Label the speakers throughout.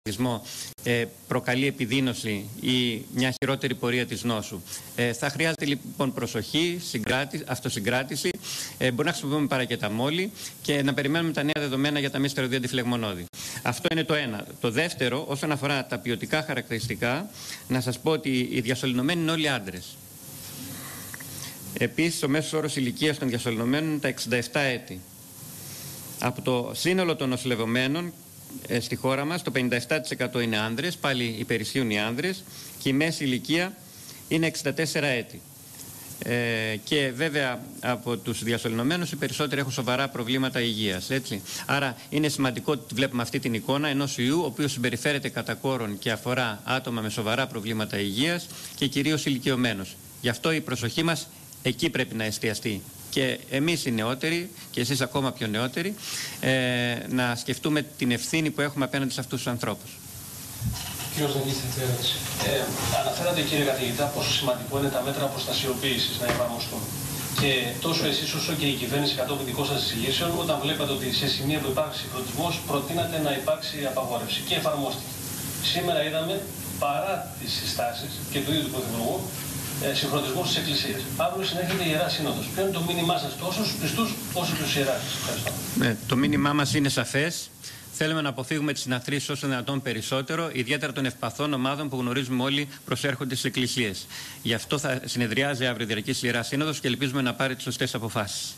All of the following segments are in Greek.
Speaker 1: προκαλεί επιδείνωση ή μια χειρότερη πορεία της νόσου. Θα χρειάζεται λοιπόν προσοχή, αυτοσυγκράτηση, μπορεί να χρησιμοποιούμε παρακεταμόλη και να περιμένουμε τα νέα δεδομένα για τα μη στεροειδή αντιφλεγμονώδη. Αυτό είναι το ένα. Το δεύτερο, όσον αφορά τα ποιοτικά χαρακτηριστικά, να σας πω ότι οι διασωληνωμένοι είναι όλοι άντρες. Επίσης, ο μέσος όρος ηλικίας των διασωληνωμένων είναι τα 67 έτη. Από το σύνολο των νοσηλευομένων στη χώρα μας, το 57% είναι άνδρες, πάλι υπερισχύουν οι άνδρες, και η μέση ηλικία είναι 64 έτη. Και βέβαια από τους διασωληνωμένους οι περισσότεροι έχουν σοβαρά προβλήματα υγείας. Έτσι. Άρα είναι σημαντικό ότι βλέπουμε αυτή την εικόνα ενός ιού, ο οποίος συμπεριφέρεται κατά κόρον και αφορά άτομα με σοβαρά προβλήματα υγείας και κυρίως ηλικιωμένους. Γι' αυτό η προσοχή μας εκεί πρέπει να εστιαστεί. Και εμείς οι νεότεροι, και εσείς ακόμα πιο νεότεροι, να σκεφτούμε την ευθύνη που έχουμε απέναντι σε αυτούς τους ανθρώπους.
Speaker 2: Κύριος Δενής, ερώτηση. Αναφέρατε, κύριε καθηγητά, πόσο σημαντικό είναι τα μέτρα προστασιοποίησης να εφαρμοστούν. Και τόσο εσείς όσο και η κυβέρνηση κατόπιν δικών σας εισηγήσεων, όταν βλέπατε ότι σε σημεία που υπάρχει συγχρονισμός, προτείνατε να υπάρξει απαγόρευση και εφαρμόστηκε. Σήμερα είδαμε, παρά τις συστάσεις και του ίδιου του Πρωθυπουργού, συγχρονισμό στις εκκλησίες. Αύριο συνέχεται η Ιερά Σύνοδος. Ποιο είναι το μήνυμά σας τόσο στους πιστούς όσο και στους ιεράρχες? Ευχαριστώ.
Speaker 1: Το μήνυμά μας είναι σαφές. Θέλουμε να αποφύγουμε τις συναθρήσεις όσο δυνατόν περισσότερο, ιδιαίτερα των ευπαθών ομάδων που γνωρίζουμε όλοι προσέρχονται στις εκκλησίες. Γι' αυτό θα συνεδριάζει αύριο η Διαρκής Ιερά Σύνοδος και ελπίζουμε να πάρει τις σωστές αποφάσεις.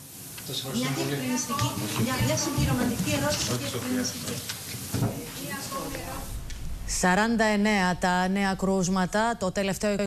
Speaker 3: Μια συμπληρωματική ερώτηση.
Speaker 4: 49 τα νέα κρούσματα, το τελευταίο